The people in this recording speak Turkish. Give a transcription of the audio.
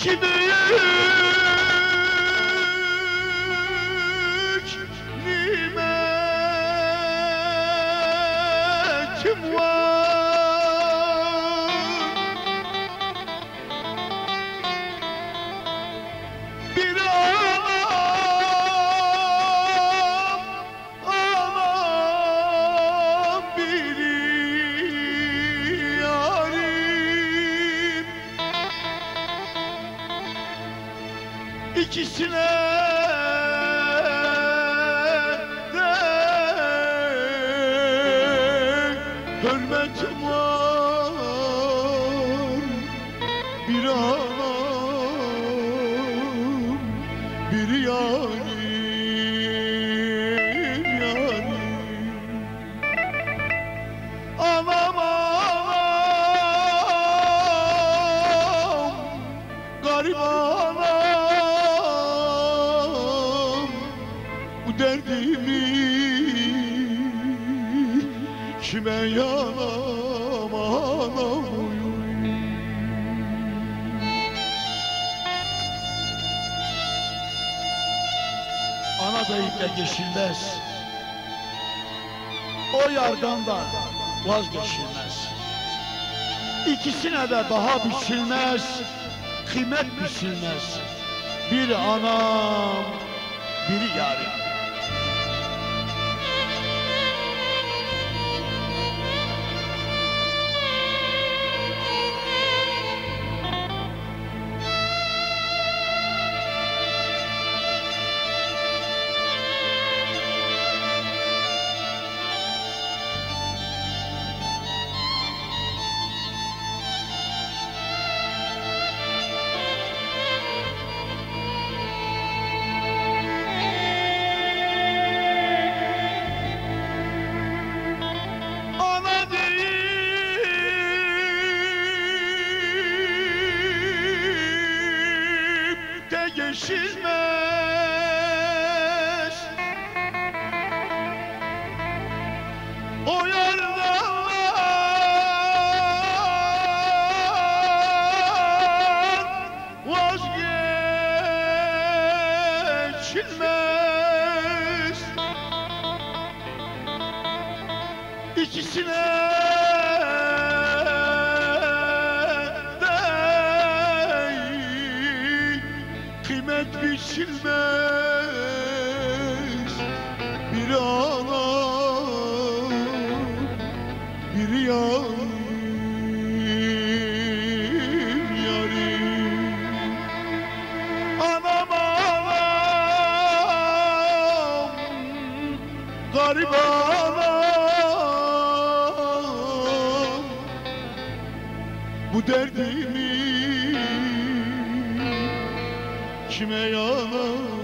İki büyük nimetim var. Bir anam biri yarim. İkisine de hürmetim var. Bir anam, bir yarim, yarim. Anam, anam, garip anam, bu derdimi kime yanam, anam. Ana deyip de geçilmez, o yardan da vazgeçilmez. İkisine de daha biçilmez, kıymet biçilmez. Bir anam, biri yarim. Geçilmez o yardan vazgeçilmez. İkisine kıymet biçilmez. Bir anam, bir yarim, yarim. Anam, anam, garip anam, bu derdimi kime yalan?